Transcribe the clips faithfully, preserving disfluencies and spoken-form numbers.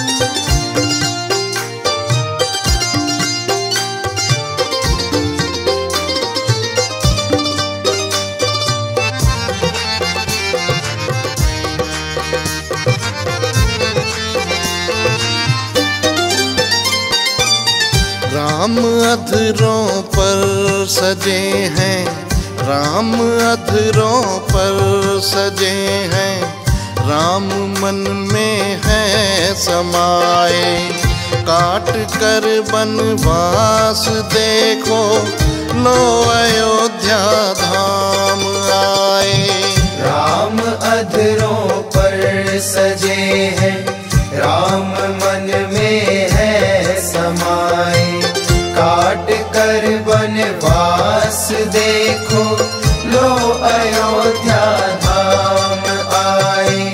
राम अधरों पर सजे हैं, राम अधरों पर सजे हैं, राम मन में है समाए। काट कर बनवास देखो, लो अयोध्या धाम आए। राम अधरों पर सजे हैं, राम मन में है समाए। काट कर बनवास देखो, लो अयोध्या धाम आए।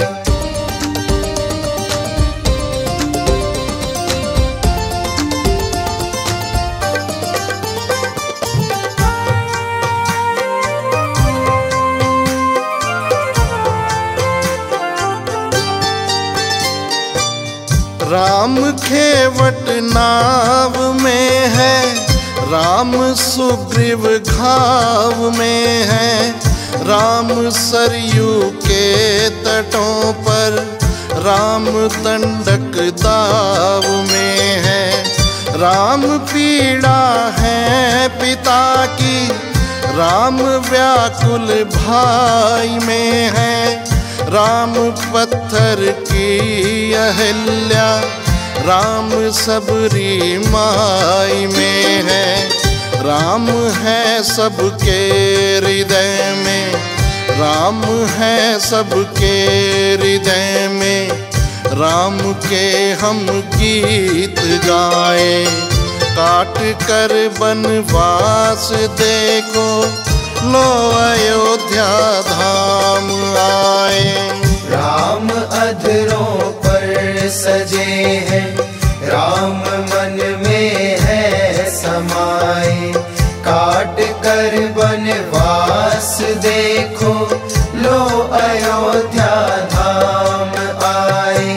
राम खेवट नाव में है, राम सुग्रीव घाव में है, राम सरयू के तटों पर, राम दंडक दाव में है। राम पीड़ा है पिता की, राम व्याकुल भाई में है। राम पत्थर की अहिल्या, राम सबरी माई में है। राम है सबके हृदय में, राम है सबके हृदय में। राम के हम गीत गाए, काट कर बनवास देखो, लो अयोध्या धाम आए। राम अधरों पर सजे हैं, राम मन में है समाए। काट कर बनवास देखो, लो अयोध्या धाम आए।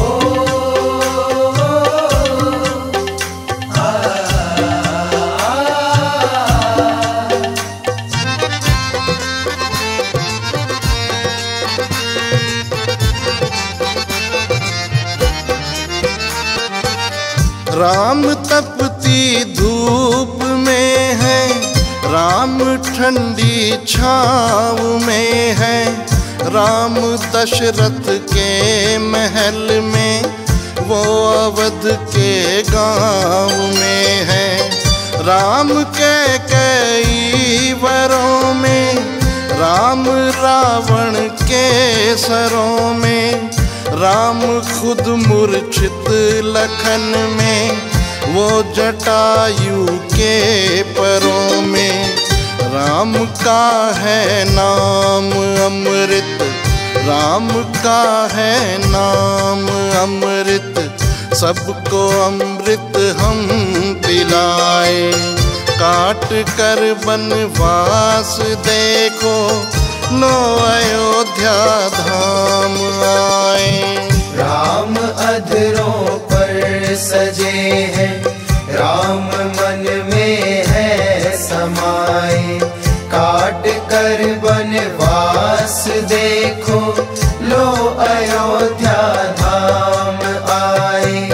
राम तपती धूप में है, राम ठंडी छाँव में है। राम दशरथ के महल में, वो अवध के गाँव में है। राम के कई वरों में, राम रावण के सरों में। राम खुद मूर्छित लखन में, वो जटायु के परों में। राम का है नाम अमृत, राम का है नाम अमृत। सबको अमृत हम पिलाए, काट कर बनवास देखो, लो अयोध्या धाम आए। राम अधरों पर सजे हैं, राम मन में है समाए। काट कर बनवास देखो, लो अयोध्या धाम आए।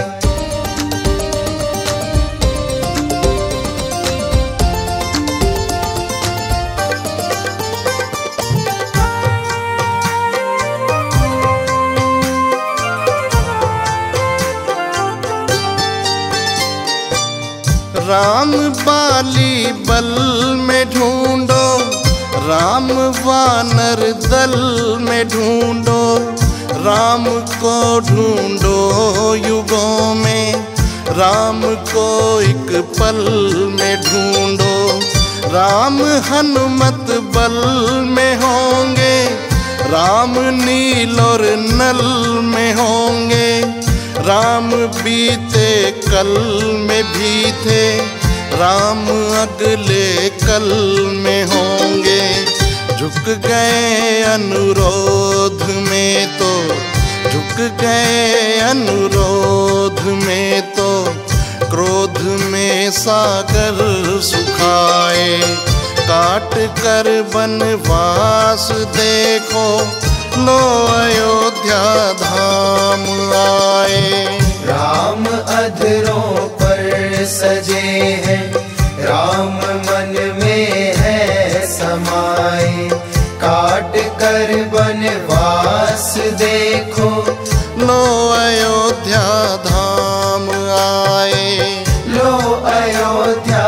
राम बाली बल में ढूंढो, राम वानर दल में ढूंढो। राम को ढूंढो युगों में, राम को एक पल में ढूंढो। राम हनुमत बल में होंगे, राम नील और नल में होंगे। राम बीते कल में भी थे, राम अगले कल में होंगे। झुक गए अनुरोध में तो झुक गए अनुरोध में तो क्रोध में सागर सुखाए। काट कर बनवास देखो लो अयोध्या धाम आए। राम अधरों पर सजे हैं, राम मन में है समाए। काट कर बनवास देखो लो अयोध्या धाम आए। लो अयोध्या